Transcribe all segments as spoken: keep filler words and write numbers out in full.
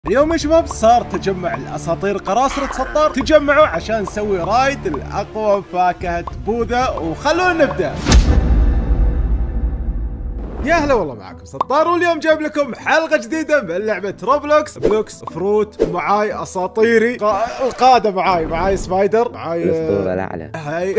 اليوم يا شباب صار تجمع الاساطير قراصنة سطار، تجمعوا عشان نسوي رايد الاقوى فاكهة بوذا، وخلونا نبدا. يا هلا والله، معكم سطار، واليوم جايب لكم حلقة جديدة من لعبة روبلوكس بلوكس فروت. معاي اساطيري قا... القادة، معاي معاي سبايدر، معاي الاسطورة الاعلى، هاي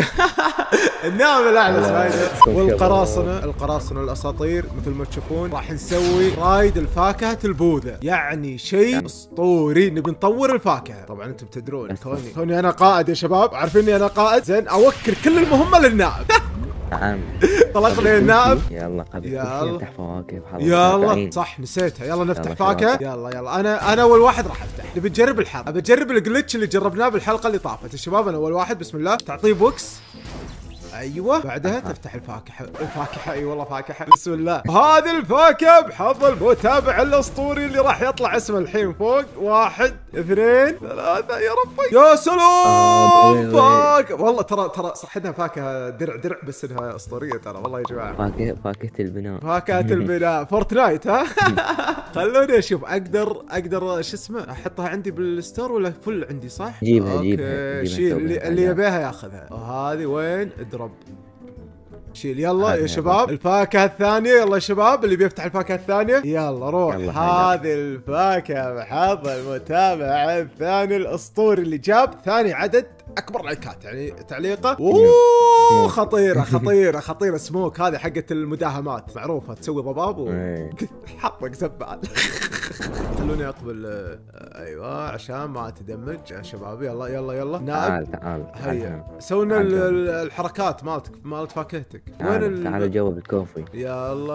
النعم الاعلى سبايدر، والقراصنة القراصنة الاساطير. مثل ما تشوفون راح نسوي رايد الفاكهة البوذا، يعني شيء اسطوري. نبي نطور الفاكهة. طبعا انتم تدرون توني توني انا قائد يا شباب، عارفيني انا قائد زين، اوكر كل المهمة للنائب. نعم طلقنا النائب. يلا قبل يلا نفتح فواكه بحلقة يلا صح نسيتها. يلا نفتح فاكهة. يلا يلا انا انا اول واحد راح افتح. نبي نجرب الحظ، ابى اجرب الجلتش اللي جربناه بالحلقة اللي طافت. الشباب انا اول واحد، بسم الله. تعطيه بوكس، ايوه، بعدها تفتح الفاكهه. الفاكهه اي والله فاكهه، بسم الله. هذه الفاكهه بحظ المتابع الاسطوري اللي راح يطلع اسمه الحين فوق. واحد اثنين ثلاثه، يا ربي يا سلام. فاكهه والله، ترى ترى صحتها فاكهه درع درع، بس انها اسطوريه ترى والله يا جماعه. فاكهة فاكهة البناء، فاكهه البناء فورتنايت. ها خلوني اشوف. اقدر اقدر شو اسمه احطها عندي بالستور ولا فل عندي؟ صح، جيبها جيبها شيل اللي, اللي يبيها ياخذها. وهذه وين؟ ادرب شيل. يلا يا شباب الفاكهة الثانية. يلا يا شباب اللي بيفتح الفاكهة الثانية يلا روح. هذه الفاكهة بحظ المتابع الثاني الاسطوري اللي جاب ثاني عدد اكبر لايكات، يعني تعليقه. اوه خطيرة خطيرة خطيرة. سموك هذه حقت المداهمات، معروفة، تسوي ضباب وحطك زبال. خلوني اقبل. ايوه عشان ما اتدمج يا شباب. يلا يلا يلا نائب، تعال تعال هيا سوينا الحركات مالتك مالت فاكهتك. وين ال... تعالوا جوا بالكوفي. يلا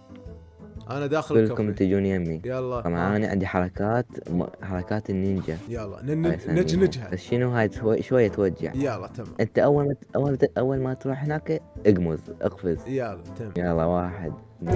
انا داخل الكوفي، كلكم تجون يمي. يلا طبعا انا عندي حركات م... حركات النينجا. يلا نجنجها. بس شنو هاي شوي شوية توجع. يلا تمام. انت اول ما اول اول ما تروح هناك اقمز اقفز. يلا تمام. يلا واحد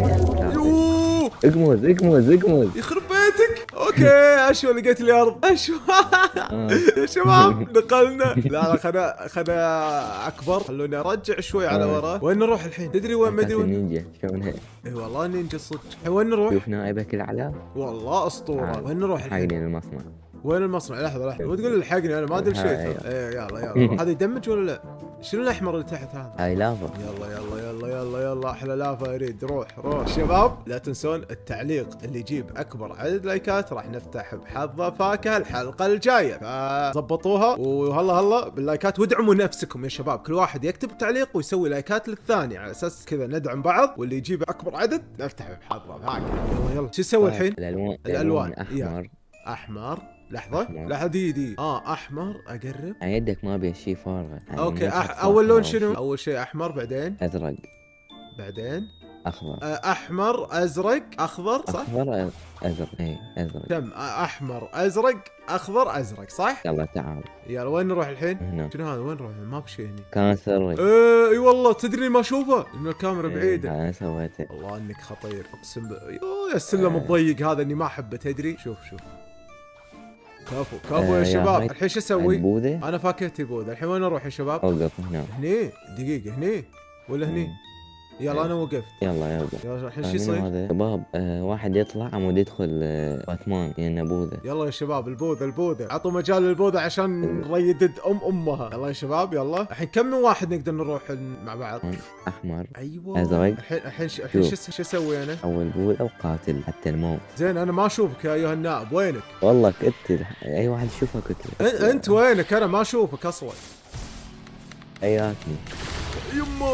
اقمز اقمز اقمز. يخرب بيتك. اوكي اشوى لقيت لي ارض. اشوى يا شباب نقلنا. لا لا خنا خنا اكبر. خلوني ارجع شوي على ورا. وين نروح الحين؟ تدري وين؟ ما ادري وين. النينجا شلون هي؟ اي والله نينجا صدق. وين نروح؟ شوف نائبك الاعلى والله اسطوره. وين نروح الحين؟ حقني المصنع. وين المصنع؟ لحظه لحظه، مو تقول لي الحقني انا ما ادري شيء. ايه يلا يلا. هذا يدمج ولا لا؟ شنو الاحمر اللي تحت هذا؟ هاي لافا. يلا يلا يلا يلا يلا احلى لافا يريد. روح روح شباب. لا تنسون التعليق، اللي يجيب اكبر عدد لايكات راح نفتح بحظه فاكهه الحلقه الجايه، فظبطوها. وهلا هلا باللايكات، وادعموا نفسكم يا شباب. كل واحد يكتب تعليق ويسوي لايكات للثاني، على اساس كذا ندعم بعض، واللي يجيب اكبر عدد نفتح بحظه فاكهه. يلا يلا شو نسوي الحين؟ الالوان الالوان احمر احمر. لحظة أحمر. لحظة دي دي اه احمر. اقرب يدك ما بيها شيء فارغة. اوكي أح... اول لون شنو؟ اول شيء احمر، بعدين ازرق، بعدين اخضر. آه احمر ازرق اخضر، صح؟ اخضر ازرق. اي ازرق. تم. احمر ازرق اخضر ازرق، صح؟ يلا تعال. يلا وين نروح الحين؟ هنا. شنو هذا؟ وين نروح؟ ما بشي هني. كان سري. ايه اي والله. تدري ما اشوفه لان الكاميرا بعيدة. انا سويته. والله انك خطير اقسم بالله. يا السلم الضيق هذا اني ما احبه. تدري شوف شوف كفو كفو آه يا يا شباب. هاي الحين شو اسوي؟ البوذة. انا فاكهتي بوذا. الحين وين اروح يا شباب؟ اوقف هنا. هني دقيقة. هني ولا هني؟ يلا انا وقفت. يلا يلا. يلا الحين شو يصير؟ هذا شباب آه واحد يطلع عمود يدخل آه باتمان لانه بوذا. يلا يا شباب البوذا البوذا. عطوا مجال للبوذا عشان نريدد ام امها. يلا يا شباب يلا. الحين كم من واحد نقدر نروح مع بعض؟ احمر ايوه ازرق. الحين الحين الحين شو شو اسوي انا؟ اول بوذا وقاتل حتى الموت. زين انا ما اشوفك يا ايها النائب. وينك؟ والله كنت اي واحد يشوفك كنت. انت وينك؟ انا ما اشوفك اصلا. اياتني يمه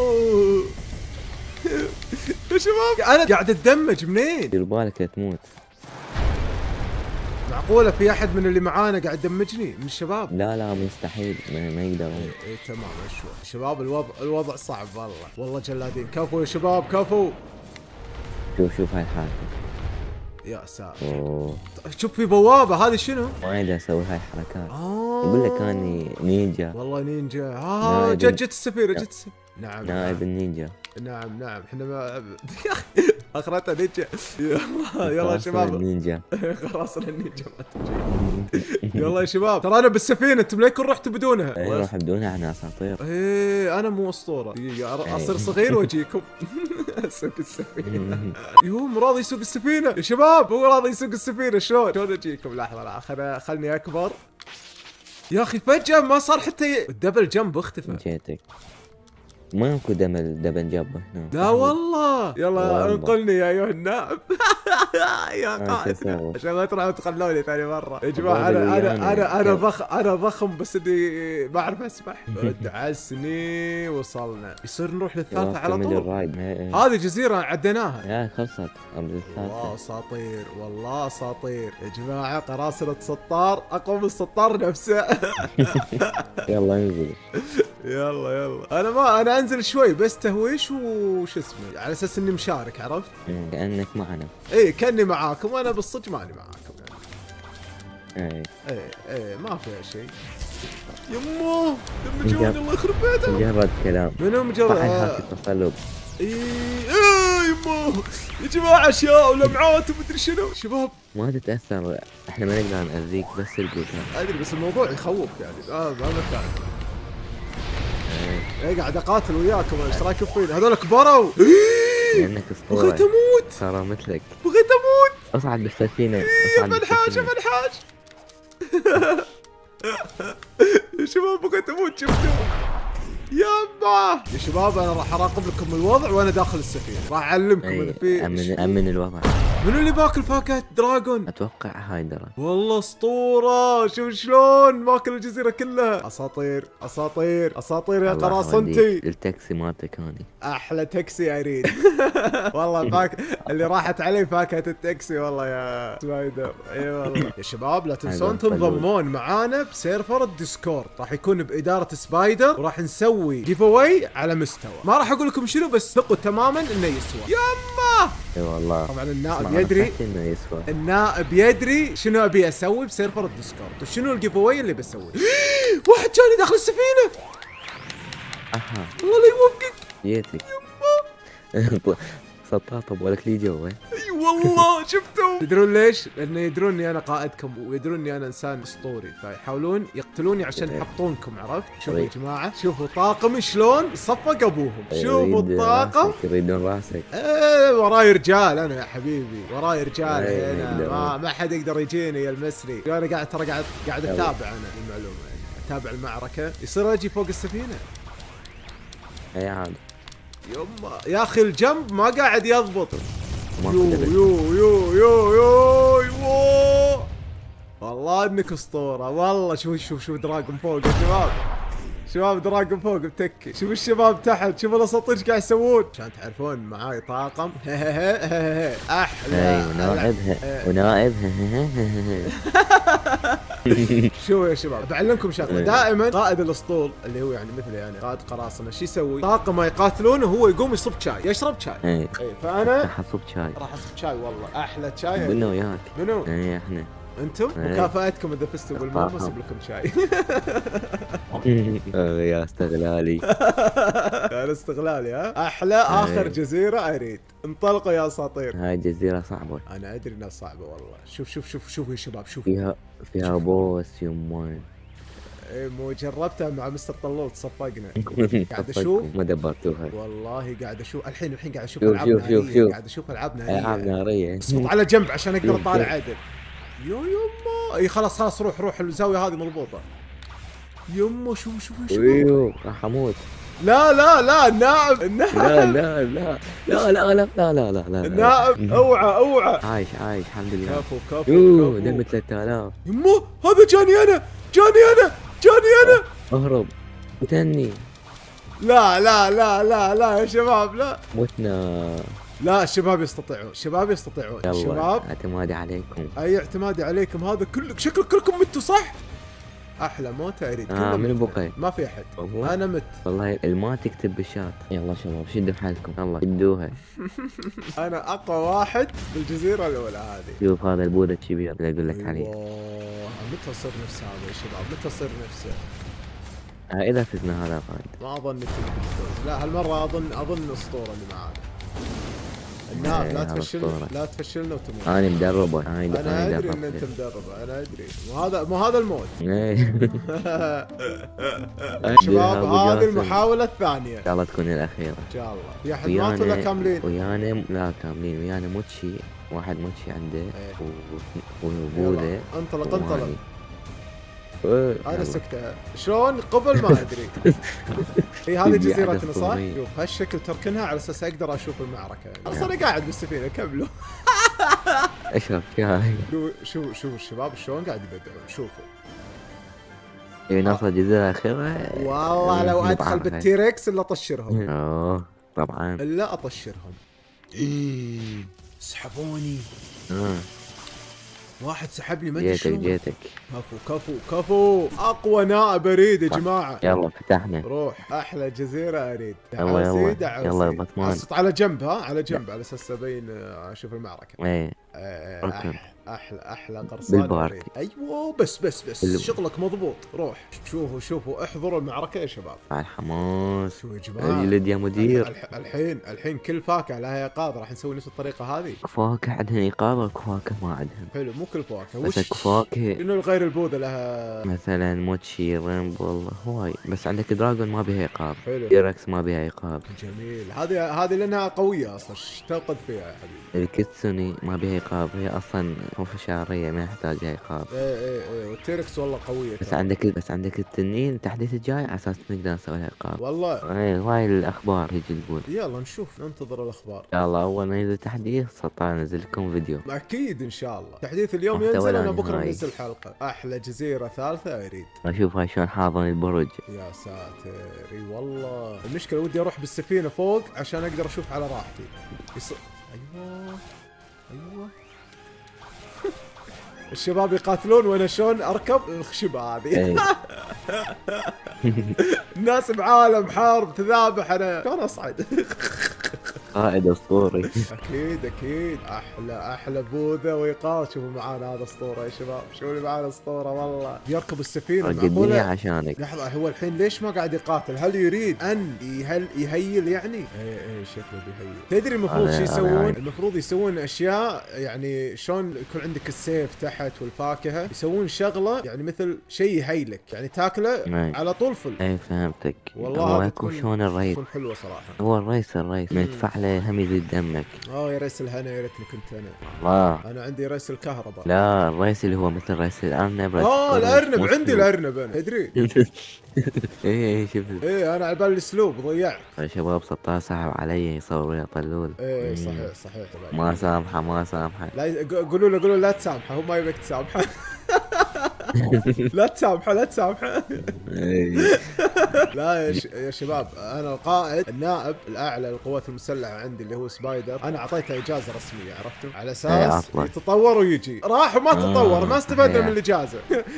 يا شباب انا قاعد اتدمج. منين؟ دير بالك لا تموت. معقولة في احد من اللي معانا قاعد يدمجني من الشباب؟ لا لا مستحيل، ما, ما يقدرون. ايه ايه تمام. شوي شباب الوضع الوضع صعب والله. والله جلادين. كفو يا شباب كفو. شوف شوف هاي الحركة. يا ساتر. اوه شوف في بوابة. هذه شنو؟ ما يقدر اسوي هاي الحركات. اه يقول لك اني نينجا. والله نينجا. اه جت جت السفيرة. جت السفيرة. نعم نائب النينجا. نعم نعم احنا ما يا اخي اخرتها نينجا. يلا يلا يا شباب النينجا. قراصنة النينجا ما تجي. يلا يا شباب ترى انا بالسفينه، انتم ليه كل رحتوا بدونها؟ اي روح بدونها احنا اساطير. ايه انا مو اسطوره. دقيقه اصير صغير واجيكم. اسوق السفينه. يوم راضي يسوق السفينه يا شباب، هو راضي يسوق السفينه. شلون شلون اجيكم؟ لحظه لا خلنا خلني اكبر. يا اخي فجاه ما صار حتى الدبل جنب اختفى. جيتك ماكو دبل دبل جنب هنا. لا والله. يلا انقلني يا ايها النائب. يا قائد عشان ما تروحوا تخلوني ثاني مره يا جماعه. انا انا انا انا ضخم انا ضخم بس اني ما اعرف اسبح. دعسني وصلنا. يصير نروح للثالثه على طول. هذه جزيره عديناها. يا خلصت قبل الثالثه. والله اساطير والله اساطير يا جماعه. قراصنة سطار اقوى من السطار نفسه. يلا انزل. يلا يلا انا ما انا انزل شوي بس تهويش وش اسمه على اساس اني مشارك، عرفت؟ كانك معنا. اي كاني معاكم وانا بالصدق ماني معاكم يعني. اي اي اي ما فيها شيء. يمه دمجوني الله يخرب بيتهم. مجرد كلام. منو مجرد؟ صحيح التقلب. اي اي يمه يا جماعه اشياء ولمعات ومدري شنو. شباب ما تتاثر، احنا ما نقدر ناذيك بس البوتان. ادري بس الموضوع يخوف يعني. اه ما مكان. ايه قاعد اقاتل وياكم ايش رايكم فيني؟ هذول كبروا. لانك اسطوره. بغيت اموت. صار مثلك. بغيت اموت. اصعد بالسفينه. اصعد بالحاج بالحاج. يا شباب بغيت اموت. شفتوا؟ يابا يا شباب انا راح اراقب لكم الوضع وانا داخل السفينه، راح اعلمكم اذا في. امن امن الوضع. منو اللي باكل فاكهه دراجون؟ اتوقع هايدرا. والله اسطوره. شوف شلون ماكل الجزيره كلها. اساطير اساطير اساطير يا قراصنتي. التاكسي مالتك هاني احلى تاكسي اريد. والله فاك اللي راحت علي فاكهه التاكسي والله يا سبايدر. اي والله يا شباب لا تنسون تنضمون معانا بسيرفر الديسكورد، راح يكون باداره سبايدر وراح نسوي جيف اواي على مستوى. ما راح اقول لكم شنو بس ثقوا تماما انه يسوى. يما اي والله. طبعا النائب يدري انه يسوى. النائب يدري شنو ابي اسوي بسيرفر الديسكورد وشنو الجيف اواي اللي بسويه. واحد جاني داخل السفينه. اها الله لا يوفقك. جيتك. سطاط ابغالك لي جوا. اي والله شفتوا. تدرون ليش؟ لانه يدرون اني انا قائدكم ويدرون اني انا انسان اسطوري، فيحاولون يقتلوني عشان يحطونكم. عرفت؟ شوفوا يا جماعه شوفوا طاقمي شلون صفق ابوهم. شوفوا الطاقم. يريدون راسك. ايه وراي رجال انا يا حبيبي، وراي رجال هنا ما ما حد يقدر يجيني يلمسني. انا قاعد ترى قاعد قاعد اتابع انا المعلومه يعني اتابع المعركه. يصير اجي فوق السفينه. اي عاد. يما يا اخي الجنب ما قاعد يضبط. يو يو يو يو يو يو والله انك اسطوره والله. شوف شوف شوف دراجون فوق يا شباب. شباب دراجون فوق بتكي. شوف الشباب تحت. شوف الاساطير ايش قاعد يسوون عشان تعرفون معاي طاقم. احلى ونائبها ونائبها. شو يا شباب بعلمكم شغله. دائما قائد الاسطول اللي هو يعني مثلي انا قائد قراصنه شو يسوي؟ طاقمه يقاتلونه وهو يقوم يصب شاي يشرب شاي. اي فانا راح اصب شاي. راح اصب شاي والله احلى شاي. قلنا وياك. منو؟ اي احنا. انتم مكافاتكم اذا فزتوا بالمهم اصب لكم شاي. يا استغلالي. يا استغلالي ها. احلى اخر جزيره اريد. انطلقوا يا اساطير. هاي جزيره صعبه. انا ادري انها صعبه والله. شوف شوف شوف شوف يا شباب شوف. فيها فيها بوس يمان. ايه مو جربتها مع مستر طلول صفقنا. قاعد اشوف ما دبرتوها والله. قاعد اشوف الحين الحين قاعد اشوف العاب ناريه. قاعد اشوف العاب ناريه. العاب ناريه. اصبط على جنب عشان اقدر اطالع عدل. يو يما. اي خلاص خلاص روح روح الزاويه هذه مضبوطه. يما شوف شوف شوف. ايوه راح اموت. لا لا لا النائب النائب. لا لا لا لا لا لا لا لا لا لا النائب اوعى اوعى. عايش عايش الحمد لله. كفو كفو يوه دم ثلاثة آلاف. يما هذا جاني انا جاني انا جاني انا. اهرب وتني. لا لا لا لا لا يا شباب لا. متنا. لا الشباب يستطيعون الشباب يستطيعون الشباب. اعتمادي عليكم. اي اعتمادي عليكم. هذا كل شكل كلكم متوا صح؟ احلى موت اريد. اه من بقي ما في احد. انا مت والله الماء تكتب بالشات. يلا شباب شدوا حالكم يلا شدوها. انا اقوى واحد بالجزيره الاولى هذه. شوف هذا البوذا الكبير اللي اقول لك عليه. متى اصير نفس هذا يا شباب؟ متى اصير نفسه؟ اذا فزنا هذا فايد. ما اظن تفوز، لا هالمره اظن اظن اسطوره اللي معانا. الناب لا تفشلنا لا تفشلنا وتموت. انا مدربه انا انا ادري ان انت مدرب، انا ادري، مو هذا مو هذا الموت. شباب هذه المحاولة الثانية، ان شاء الله تكون الأخيرة ان شاء الله. في احد مات ولا كاملين؟ ويانا لا كاملين، ويانا موتشي، واحد موتشي عنده وبوذا. انطلق انطلق. انا سكتة شلون قبل ما ادري. هي هذه جزيرتنا صح؟ شوف هالشكل تركنها على اساس اقدر اشوف المعركة. اصلا انا قاعد بالسفينة كملوا. اشرف شاي. شوف شوف الشباب شلون قاعد يبدعون، شوفوا. اي نوصل الجزيرة الأخيرة. والله لو ادخل بالتيركس الا اطشرهم. اوه طبعا. الا اطشرهم. ايه سحبوني. اه واحد سحبني ما ادري شلون. جيتك جيتك. كفو كفو كفو. اقوى نائب اريد يا جماعه. يلا فتحنا. روح احلى جزيره اريد. يلا يلا يلا يا بطمان. على جنب ها على جنب على اساس ابين اشوف المعركه. ايه احلى احلى احلى قرصان بالبارك. ايوه بس بس بس بالب... شغلك مضبوط. روح شوفوا شوفوا احضروا المعركه يا شباب. الحماس. شو يا جماعه الجلد يا مدير. الحين الحين كل فاكهه لها ايقاظ راح نسوي نفس الطريقه هذه. فواكه عندها ايقاظ وفواكه ما عندهم. حلو مو كل فواكه. بس فواكه انه غير البوذا لها مثلا موتشي ريمبو والله هواي. بس عندك دراجون ما بها ايقاظ. حلو. ديركس ما بها ايقاظ. جميل. هذه هذه لانها قويه اصلا ايش توقد فيها يا حبيبي. الكيتسوني ما بها ايقاظ، هي اصلا شعريه ما يحتاج ايقاظ. ايه ايه ايه والتيركس والله قويه. بس عندك بس عندك التنين التحديث الجاي على اساس نقدر نسوي لها ايقاظ. والله ايه هواي الاخبار تجي تقول. يلا نشوف ننتظر الاخبار. يلا اول ما ينزل تحديث سطر انزل لكم فيديو. اكيد ان شاء الله. تحديث اليوم ينزل، انا بكره بنزل حلقه. احلى جزيره ثالثه اريد اشوف هاي شلون حاضن البرج. يا ساتر اي والله. المشكله ودي اروح بالسفينه فوق عشان اقدر اشوف على راحتي. يص... ايوه ايوه. الشباب يقاتلون وانا شلون اركب الخشبه هذه. الناس بعالم حرب تذابح انا شلون اصعد. قائد اسطوري. اكيد اكيد. احلى احلى بوذا وايقاظ. شوفوا معانا هذا اسطوره يا شباب. شوفوا لي معانا اسطوره والله. يركب السفينه معقوله عشانك. لحظه هو الحين ليش ما قاعد يقاتل؟ هل يريد ان يهل يهيل يعني؟ اي اي شكله بيهيل. تدري المفروض شو يسوون؟ المفروض يسوون اشياء يعني شلون يكون عندك السيف تحت والفاكهه، يسوون شغله يعني مثل شيء يهيلك يعني تاكله ماي. على طول فل. اي فهمتك. والله هو يكون شلون الريس. تكون حلوه صراحه. هو الريس الريس ما يدفع له هم يزيد دمك. اه يا ريس الهنا يا ريتني كنت انا. الله. انا عندي ريس الكهرباء. لا الريس اللي هو مثل ريس الارنب. اه الارنب عندي الارنب انا تدري. ايه شفت. ايه انا على بالي الاسلوب ضيعت. يا شباب سطار سحب علي يصور يا طلول. ايه صحيح صحيح. ما سامحه ما سامحه. لا قولوا له قولوا لا تسامحه، هو ما يبيك تسامحه. لا تسامحه لا تسامحه. لا يا, ش... يا شباب انا القائد النائب الاعلى للقوات المسلحه عندي اللي هو سبايدر، انا اعطيته اجازه رسميه عرفتم على اساس يتطور ويجي. راح وما تطور ما استفدنا من الاجازه.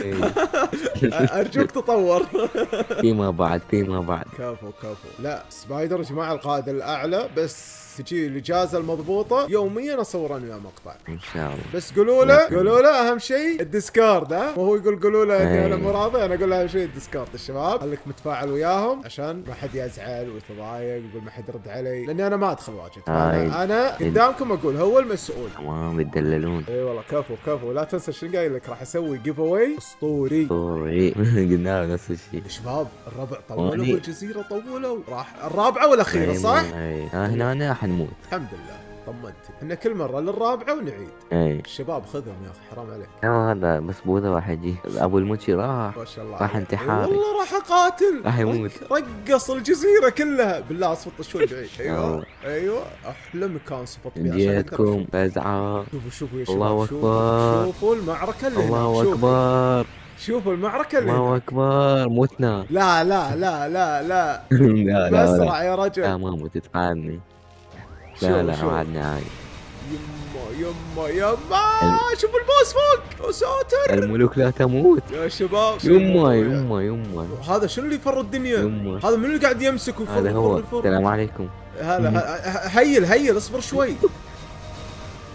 ارجوك تطور. فيما بعد فيما بعد. كفو كفو. لا سبايدر يا جماعه القائد الاعلى، بس تجي الاجازه المضبوطه يوميا اصور انا وياه مقطع ان شاء الله. بس قولوا له قولوا له اهم شيء الديسكورد. ها وهو يقول قولوا له اني انا مو راضي، انا اقول له اهم شيء الديسكورد. الشباب خليك متفاعل وياهم عشان ما حد يزعل ويتضايق ويقول ما حد يرد علي، لاني انا ما ادخل واجد. انا, أنا قدامكم اقول هو المسؤول. تمام يتدللون. اي والله كفو كفو. لا تنسى شنو قايل لك، راح اسوي جيف اواي اسطوري. اسطوري. قلنا له نفس الشيء. شباب الربع طولوا بالجزيره طولوا. راح الرابعه والاخيره صح؟ اي هنا انا حنموت. الحمد لله طمنت. احنا كل مره للرابعه ونعيد. اي الشباب خذهم يا اخي حرام عليك. هذا بس بوذا راح يجي. ابو الموتشي راح ما شاء الله راح انتحاري. والله راح اقاتل راح يموت. رقص الجزيره كلها. بالله اصفط شوي بعيد. ايوه ايوه احلى مكان صفط فيه. جيتكم فزعه. شوفوا شوفوا يا شباب. الله اكبر. شوفوا المعركه اللي الله اكبر. شوفوا المعركة اللي الله اكبر. متنا. لا لا لا لا لا. لا لا بسرع يا رجل. لا ما موت تفعلني. لا لا وعدنا هاي. يما يما يما. شوف البوس فوق. يا ساتر. الملوك لا تموت يا شباب. يما يما يما. هذا شنو اللي يفر الدنيا؟ يما. هذا من اللي قاعد يمسك ويفر؟ هذا هو. السلام عليكم. هلا هيل هيل اصبر شوي.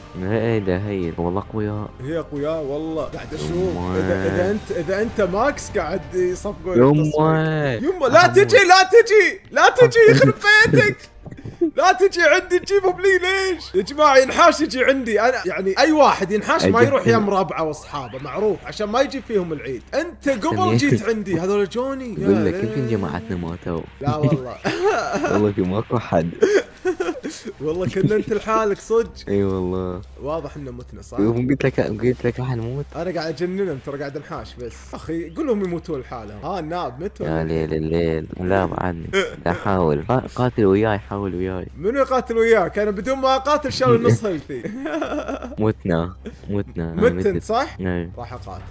ايه ده هي والله قوية. هي قوية والله. قاعد اشوف اذا اذا انت اذا انت ماكس قاعد يصفقون يمه يمه. لا تجي لا تجي لا تجي يخرب بيتك. لا تجي عندي تجيبهم لي ليش؟ يا جماعة ينحاش يجي عندي انا، يعني اي واحد ينحاش ما يروح يم ربعه واصحابه معروف عشان ما يجي فيهم العيد. انت قبل جيت عندي هذول جوني. يقول لك يمكن جماعتنا ماتوا. لا والله. والله في ماكو حد. والله كنا انت لحالك صدق. اي والله. واضح انه متنا صح؟ قلت لك قلت لك راح نموت. انا قاعد اجننهم ترى قاعد انحاش بس. اخي قول لهم يموتون لحالهم. ها الناب متوا. يا ليل الليل. لا بعدني. احاول قاتل وياي حاول وياي. منو يقاتل وياك؟ انا بدون ما اقاتل شال نص هيلثي. متنا متنا. متن صح؟ اي راح اقاتل.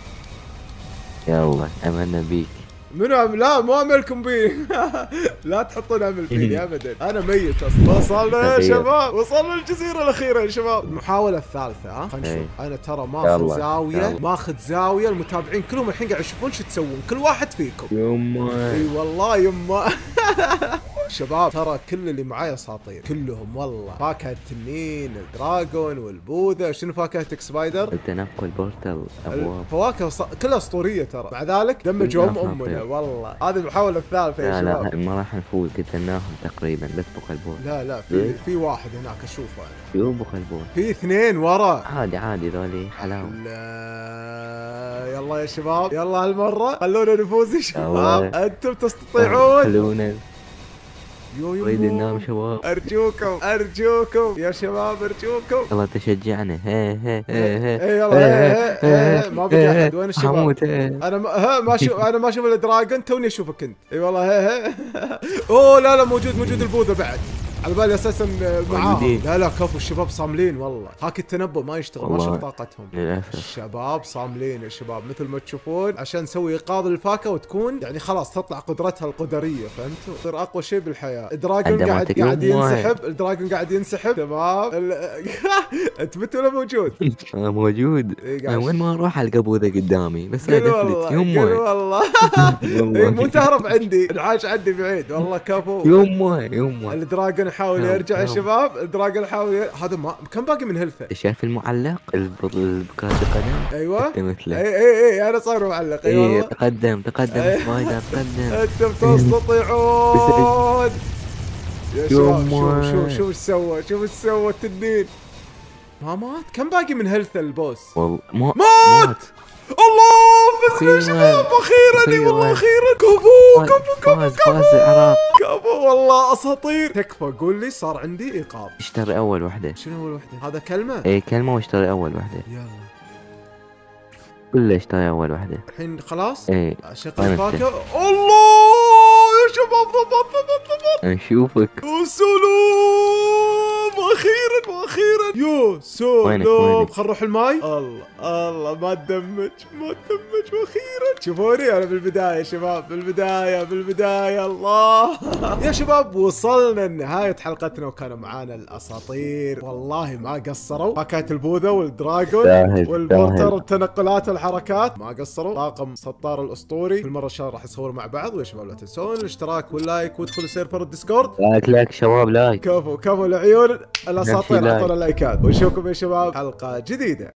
يلا املنا بيك. منو أم... لا مو املكم بي. لا تحطون امل فيني ابدا. انا ميت اصلا. وصلنا يا شباب، وصلنا الجزيره الاخيره يا شباب. المحاوله الثالثه. ها خلينا نشوف. انا ترى ماخذ زاويه ماخذ زاويه المتابعين كلهم الحين قاعد يشوفون شو تسوون كل واحد فيكم. يما اي والله يما. شباب ترى كل اللي معاي اساطير كلهم والله. فاكهه التنين، الدراجون والبوذا. شنو فاكهتك سبايدر؟ التنقل بورتال ابواب. فواكه ص... كلها اسطوريه ترى. مع ذلك دمجهم امنا والله. هذه المحاوله الثالثه يا شباب. لا لا ما راح نفوز قتلناهم تقريبا بس بقلبون. لا لا في إيه؟ في واحد هناك اشوفه انا. شو بقلبون؟ في اثنين ورا. عادي عادي ذولي حلاوه. لا يلا يا شباب يلا هالمره خلونا نفوز يا شباب. انتم تستطيعون. خلونا يو يو ريد ننام شباب. ارجوكم ارجوكم يا شباب ارجوكم. يلا تشجعنا. هي هي هي هي يلا ما بقى احد. وين الشباب؟ حموت. انا ما ها ما اشوف انا ما اشوف الدراجون توني اشوفك انت. اي والله هي هي. اوه لا لا موجود موجود البوذا بعد. على بالي اساسا معاهم. لا لا كفو الشباب صاملين والله. هاك التنبؤ ما يشتغل ما شوف طاقتهم للاسف. الشباب صاملين يا شباب مثل ما تشوفون عشان نسوي ايقاظ الفاكهه وتكون يعني خلاص تطلع قدرتها القدريه فهمتوا؟ تصير اقوى شيء بالحياه. الدراجون قاعد قاعد ينسحب. الدراجون قاعد ينسحب تمام. انت مت ولا موجود؟ انا موجود. انا وين ما اروح القى بوذا قدامي بس انا دفلت يمه. والله مو تهرب عندي العاش عندي بعيد والله كفو. يمه يمه. الدراجون يحاول يرجع يا شباب. الدراجون يحاول ي... هذا ما كم باقي من هيلثه؟ شايف المعلق البكاد القدم؟ ايوه انت مثله. اي اي اي انا صاير معلق. اي والله. تقدم تقدم سبايدر تقدم. انتم تستطيعون يا شباب. شوف شوف شوف ايش سوى شوف ايش سوى التنين. ما مات. كم باقي من هيلث البوس؟ والله ما مات. الله فزنا يا شباب اخيرا. والله اخيرا. كفو كفو كفو كفو كفو والله اساطير. تكفى قول لي صار عندي ايقاظ. اشتري اول وحده. شنو اول وحده؟ هذا كلمه؟ اي كلمه واشتري اول وحده. يلا كله اشتري اول وحده الحين خلاص. اي شغل الفاكهه. الله يا شباب ضبط ضبط ضبط. نشوفك. سلام واخيرا واخيرا. يو سلام. خل نروح الماي. الله الله ما تدمج ما تدمج واخيرا. شوفوني انا بالبدايه شباب بالبدايه بالبدايه. الله يا شباب وصلنا لنهايه حلقتنا وكانوا معانا الاساطير والله ما قصروا. فاكهه البوذا والدراجون والبورتر التنقلات والحركات ما قصروا. طاقم سطار الاسطوري في المره الشهر راح يصور مع بعض. ويا شباب لا تنسون الاشتراك واللايك وادخلوا سيرفر الديسكورد. لايك لايك شباب لايك. كفو كفو العيون الاساطير اعطونا لايكات. ونشوفكم يا شباب حلقه جديده.